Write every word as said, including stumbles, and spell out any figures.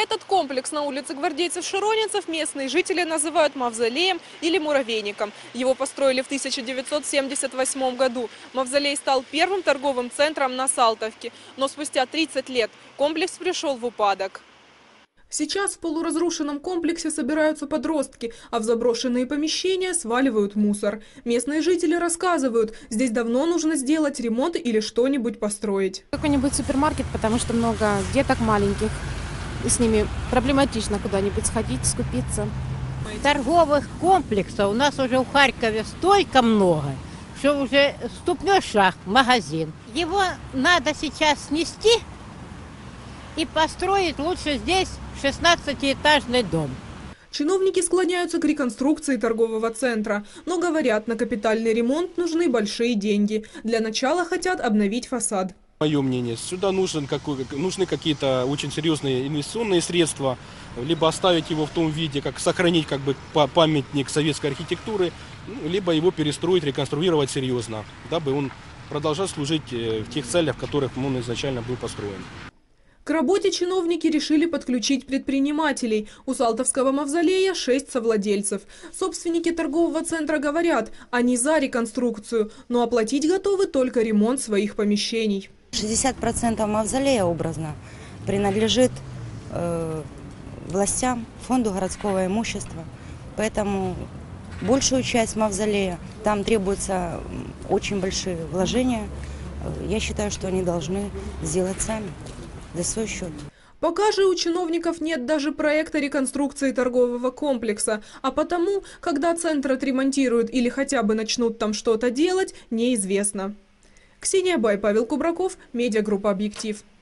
Этот комплекс на улице Гвардейцев-Широнинцев местные жители называют мавзолеем или муравейником. Его построили в тысяча девятьсот семьдесят восьмом году. Мавзолей стал первым торговым центром на Салтовке. Но спустя тридцать лет комплекс пришел в упадок. Сейчас в полуразрушенном комплексе собираются подростки, а в заброшенные помещения сваливают мусор. Местные жители рассказывают, здесь давно нужно сделать ремонт или что-нибудь построить. Какой-нибудь супермаркет, потому что много деток маленьких. И с ними проблематично куда-нибудь сходить, скупиться. Торговых комплексов у нас уже в Харькове столько много, что уже ступнешь шаг в магазин. Его надо сейчас снести и построить лучше здесь шестнадцатиэтажный дом. Чиновники склоняются к реконструкции торгового центра, но говорят, на капитальный ремонт нужны большие деньги. Для начала хотят обновить фасад. Мое мнение, сюда нужен какой, нужны какие-то очень серьезные инвестиционные средства, либо оставить его в том виде, как сохранить как бы памятник советской архитектуры, либо его перестроить, реконструировать серьезно, дабы он продолжал служить в тех целях, в которых он изначально был построен. К работе чиновники решили подключить предпринимателей. У Салтовского мавзолея шесть совладельцев. Собственники торгового центра говорят, они за реконструкцию, но оплатить готовы только ремонт своих помещений. шестьдесят процентов мавзолея образно принадлежит э, властям, фонду городского имущества. Поэтому большую часть мавзолея, там требуются очень большие вложения. Я считаю, что они должны сделать сами. За свой счет. Пока же у чиновников нет даже проекта реконструкции торгового комплекса, а потому, когда центр отремонтируют или хотя бы начнут там что-то делать, неизвестно. Ксения Бай, Павел Кубраков, медиагруппа «Объектив».